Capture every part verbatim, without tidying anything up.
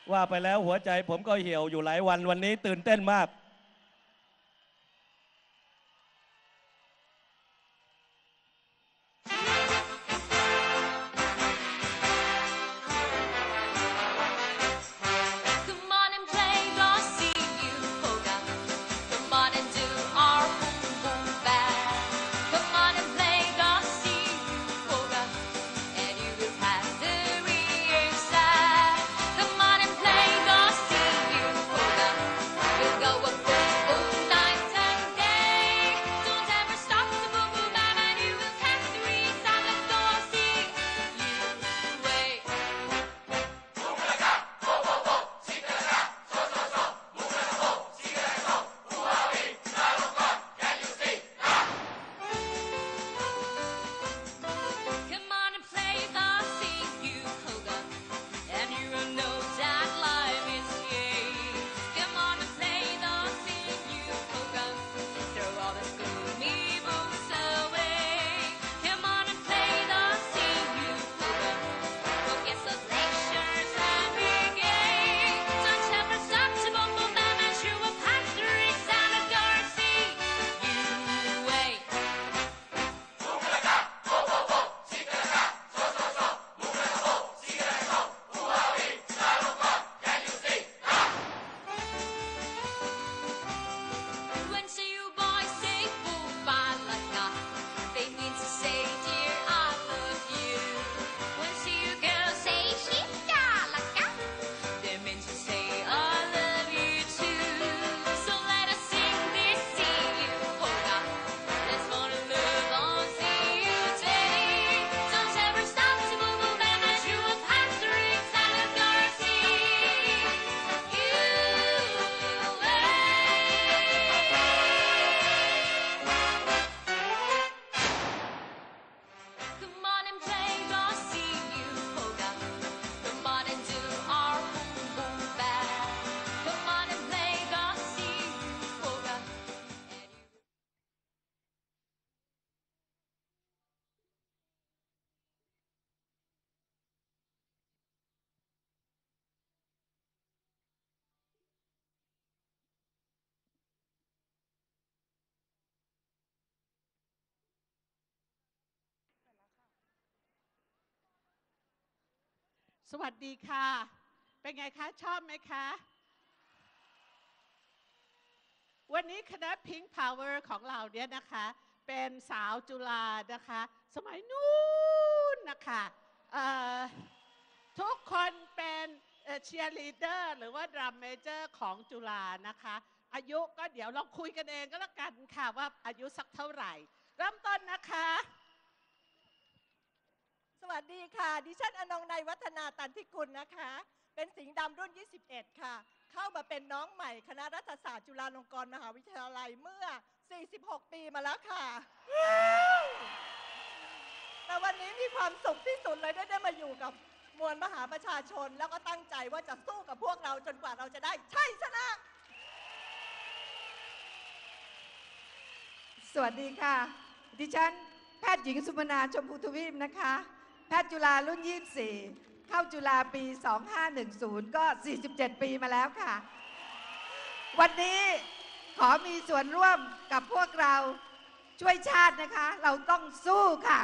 ว่าไปแล้วหัวใจผมก็เหี่ยวอยู่หลายวันวันนี้ตื่นเต้นมากสวัสดีค่ะเป็นไงคะชอบไหมคะวันนี้คณะ Pink Power ของเราเนี่ยนะคะเป็นสาวจุฬานะคะสมัยนู้นนะคะทุกคนเป็นเชียร์ลีดเดอร์หรือว่าดรัมเมเจอร์ของจุฬานะคะอายุก็เดี๋ยวเราคุยกันเองก็แล้วกันค่ะว่าอายุสักเท่าไหร่เริ่มต้นนะคะสวัสดีค่ะดิฉันอนงในวัฒนาตันทิกุลนะคะเป็นสิงห์ดำรุ่นยี่สิบเอ็ดค่ะเข้ามาเป็นน้องใหม่คณะรัฐศาสตร์จุฬาลงกรณ์มหาวิทยาลัยเมื่อสี่สิบหกปีมาแล้วค่ะแต่วันนี้มีความสุขที่สุดเลยได้ได้มาอยู่กับมวลมหาประชาชนแล้วก็ตั้งใจว่าจะสู้กับพวกเราจนกว่าเราจะได้ชัยชนะสวัสดีค่ะดิฉันแพทย์หญิงสุมนาชมพูทวีปนะคะแพทย์จุฬารุ่นยี่สิบสี่เข้าจุฬาปีสองห้าหนึ่งศูนย์ก็สี่สิบเจ็ดปีมาแล้วค่ะวันนี้ขอมีส่วนร่วมกับพวกเราช่วยชาตินะคะเราต้องสู้ค่ะ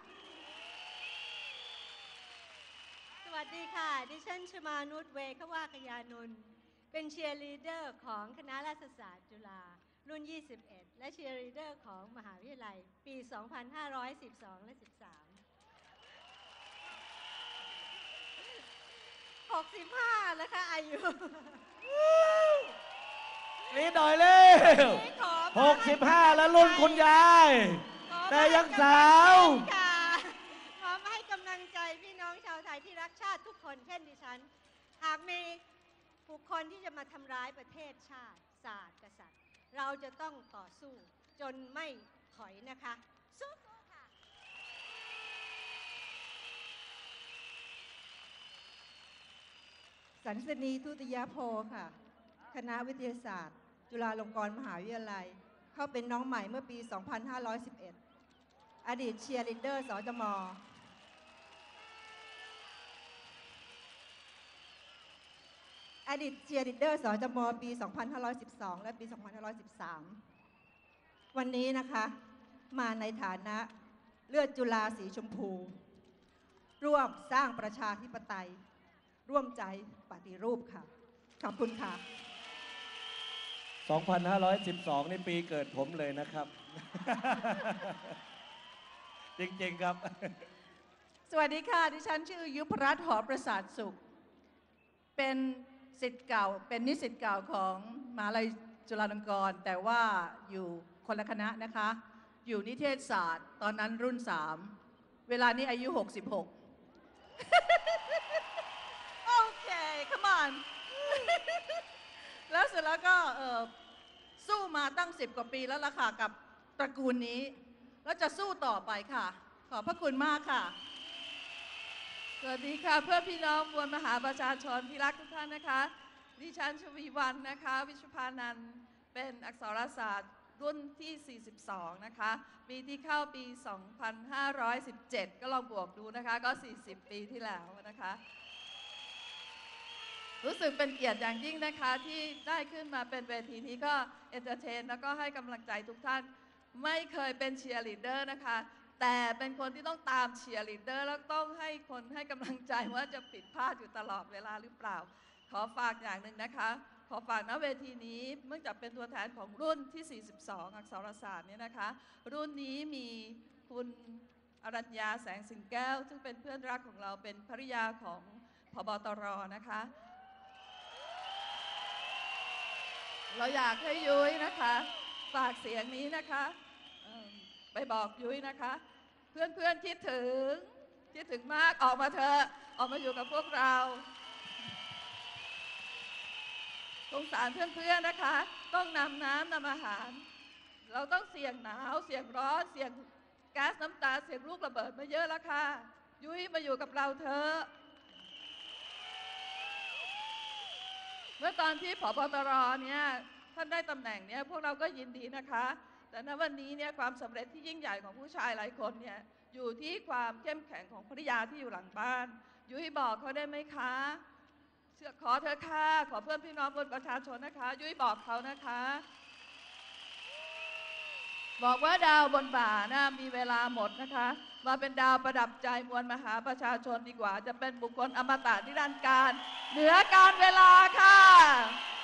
สวัสดีค่ะดิฉันชมานุชเวขวากยานนท์เป็นเชียร์ลีดเดอร์ของคณะรัฐศาสตร์จุฬารุ่นยี่สิบเอ็ดและเชียร์ลีดเดอร์ของมหาวิทยาลัยปีสองพันห้าร้อยสิบสองและสิบสามหกสิบห้าแล้วค่ะอายุนี่หน่อยเร็วหกสิบห้าแล้วรุ่นคุณยายแต่ยังสาวขอมาให้กำลังใจพี่น้องชาวไทยที่รักชาติทุกคนเช่นดิฉันหากมีบุคคลที่จะมาทำร้ายประเทศชาติศาสตร์กษัตริย์เราจะต้องต่อสู้จนไม่ถอยนะคะสู้ค่ะสันสนีทุติยโพค่ะคณะวิทยาศาสตร์จุฬาลงกรณ์มหาวิทยาลัยเข้าเป็นน้องใหม่เมื่อปีสองพันห้าร้อยสิบเอ็ดอดีตเชียร์ลีดเดอร์สจม. อดีตเชียร์ลีดเดอร์สจมปี สองพันห้าร้อยสิบสอง และปี สองพันห้าร้อยสิบสาม วันนี้นะคะมาในฐานะเลือดจุฬาสีชมพู ร่วมสร้างประชาธิปไตย ร่วมใจปฏิรูปค่ะ ขอบคุณค่ะสองพันห้าร้อยสิบสอง นี่ปีเกิดผมเลยนะครับ จริงๆครับสวัสดีค่ะ ดิฉันชื่อยุพรัตน์หอประสาทสุข เป็นศิษย์เก่า เป็นนิสิตเก่าของมหาลัยจุฬาลงกรณ์แต่ว่าอยู่คนละคณะนะคะ อยู่นิเทศศาสตร์ ตอนนั้นรุ่นสามเวลานี้อายุ หกสิบหก โอเค come on แล้วเสร็จแล้วก็เอ่อสู้มาตั้งสิบกว่าปีแล้วล่ะค่ะกับตระกูลนี้ แล้วจะสู้ต่อไปค่ะ ขอบพระคุณมากค่ะ สวัสดีค่ะเพื่อพี่น้องมวลมหาประชาชนที่รักทุกท่านนะคะดิฉันชวีวรรณนะคะ วิชุภานันท์เป็นอักษรศาสตร์รุ่นที่ สี่สิบสอง นะคะปีที่เข้าปี สองพันห้าร้อยสิบเจ็ด ก็ลองบวกดูนะคะก็ สี่สิบ ปีที่แล้วนะคะรู้สึกเป็นเกียรติอย่างยิ่งนะคะที่ได้ขึ้นมาเป็นเวทีนี้ก็เอนเตอร์เทนแล้วก็ให้กำลังใจทุกท่านไม่เคยเป็นเชียร์ลีดเดอร์นะคะแต่เป็นคนที่ต้องตามเชียร์ลีดเดอร์แล้วต้องให้คนให้กำลังใจว่าจะผิดพลาดอยู่ตลอดเวลาหรือเปล่าขอฝากอย่างหนึ่งนะคะขอฝากณเวทีนี้เมื่อจากเป็นตัวแทนของรุ่นที่ สี่สิบสอง อักษรศาสตร์เนี่ยนะคะรุ่นนี้มีคุณอรัญญาแสงสิงแก้วซึ่งเป็นเพื่อนรักของเราเป็นภริยาของผบตรนะคะเราอยากให้ยุ้ยนะคะฝากเสียงนี้นะคะไปบอกยุ้ยนะคะเพื่อนๆคิดถึงคิดถึงมากออกมาเถอะออกมาอยู่กับพวกเราสงสารเพื่อนๆนะคะต้องนำน้ำนำอาหารเราต้องเสี่ยงหนาวเสี่ยงร้อนเสี่ยงแก๊สน้ำตาเสี่ยงลูกระเบิดมาเยอะแล้วค่ะยุ้ยมาอยู่กับเราเถอะเมื่อตอนที่ผบตรเนี่ยท่านได้ตำแหน่งเนี่ยพวกเราก็ยินดีนะคะแต่ณวันนี้เนี่ยความสำเร็จที่ยิ่งใหญ่ของผู้ชายหลายคนเนี่ยอยู่ที่ความเข้มแข็งของภริยาที่อยู่หลังบ้านยุ้ยบอกเขาได้ไหมคะขอเธอค่ะขอเพื่อนพี่น้องบนประชาชนนะคะยุ้ยบอกเขานะคะบอกว่าดาวบนบ่านะมีเวลาหมดนะคะมาเป็นดาวประดับใจมวลมหาประชาชนดีกว่าจะเป็นบุคคลอมตะนิรันดร์การเหนือการเวลาค่ะ